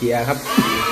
ชียร์ครับ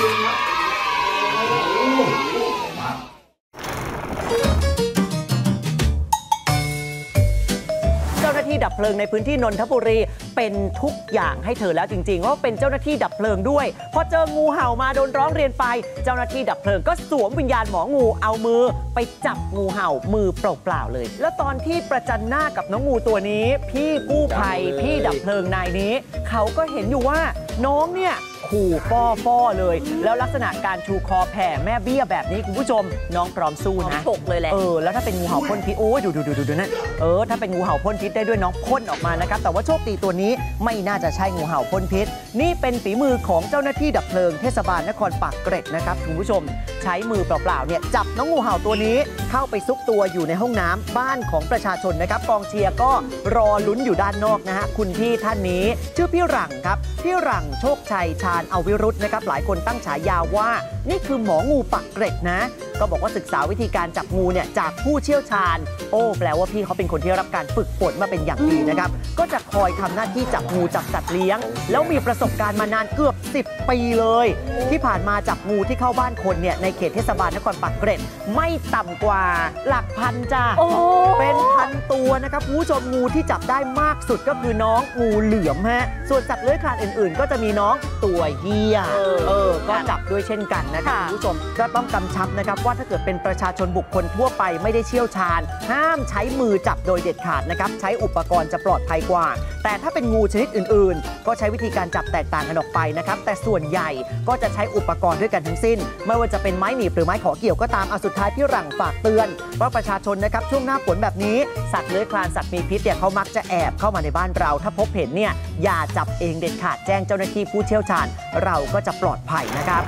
เจ้าหน้าที่ดับเพลิงในพื้นที่นนทบุรีเป็นทุกอย่างให้เธอแล้วจริงๆว่าเป็นเจ้าหน้าที่ดับเพลิงด้วยพอเจองูเห่ามาโดนร้องเรียนไปเจ้าหน้าที่ดับเพลิงก็สวมวิญญาณหมองูเอามือไปจับงูเห่ามือเปล่าๆเลยแล้วตอนที่ประจันหน้ากับน้องงูตัวนี้พี่กู้ภัยพี่ดับเพลิงนายนี้เขาก็เห็นอยู่ว่าน้องเนี่ยขู่ป้อเลยแล้วลักษณะการชูคอแผ่แม่เบี้ยแบบนี้คุณผู้ชมน้องพร้อมสู้นะปกเลยแหละแล้วถ้าเป็นงูเห่าพ่นพิษโอ้ดูนั่นถ้าเป็นงูเห่าพ่นพิษได้ด้วยน้องพ่นออกมานะครับแต่ว่าโชคดีตัวนี้ไม่น่าจะใช่งูเห่าพ่นพิษนี่เป็นฝีมือของเจ้าหน้าที่ดับเพลิงเทศบาลนครปากเกร็ดนะครับคุณผู้ชมใช้มือเปล่าๆเนี่ยจับน้องงูเห่าตัวนี้เข้าไปซุกตัวอยู่ในห้องน้ำบ้านของประชาชนนะครับกองเชียร์ก็รอลุ้นอยู่ด้านนอกนะฮะคุณพี่ท่านนี้ชื่อพี่หลังครับพี่หลังโชคชัยชาญเอาวิรุธนะครับหลายคนตั้งฉายาว่านี่คือหมองูปากเกร็ดนะก็บอกว่าศึกษาวิธีการจับงูเนี่ยจากผู้เชี่ยวชาญแปลว่าพี่เขาเป็นคนที่รับการฝึกฝนมาเป็นอย่างดีนะครับก็จะคอยทำหน้าที่จับงูจับสัตว์เลี้ยงแล้วมีประสบการณ์มานานเกือบ10 ปีเลยที่ผ่านมาจับงูที่เข้าบ้านคนเนี่ยในเขตเทศบาลนครปากเกร็ดไม่ต่ำกว่าหลักพันจ้าเป็นพันตัวนะครับผู้ชมงูที่จับได้มากสุดก็คือน้องงูเหลือมฮะส่วนสัตว์เลื้อยคลานอื่นๆก็จะมีน้องตัวเหี้ยก็จับด้วยเช่นกันนะครับคุณผู้ชมก็ต้องกำชับนะครับว่าถ้าเกิดเป็นประชาชนบุคคลทั่วไปไม่ได้เชี่ยวชาญห้ามใช้มือจับโดยเด็ดขาดนะครับใช้อุปกรณ์จะปลอดภัยกว่าแต่ถ้าเป็นงูชนิดอื่นๆก็ใช้วิธีการจับแตกต่างกันออกไปนะครับแต่ส่วนใหญ่ก็จะใช้อุปกรณ์ด้วยกันทั้งสิ้นไม่ว่าจะเป็นไม้หนีบหรือไม้ขอเกี่ยวก็ตามสุดท้ายพี่หลังฝากเตือนว่าประชาชนนะครับช่วงหน้าฝนแบบนี้สัตว์เลื้อยคลานสัตว์มีพิษเนี่ยเขามักจะแอบเข้ามาในบ้านเราถ้าพบเห็นเนี่ยอย่าจับเองเด็ดขาดแจ้งเจ้าหน้าที่ผู้เชี่ยวชาญเราก็จะปลอดภัยนะครับ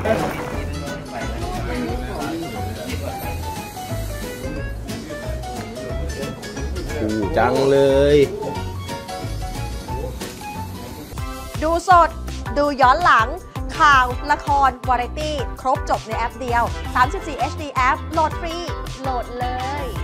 จังเลยดูสดดูย้อนหลังข่าวละครวาไรตี้ครบจบในแอปเดียว34 HD แอปโหลดฟรีโหลดเลย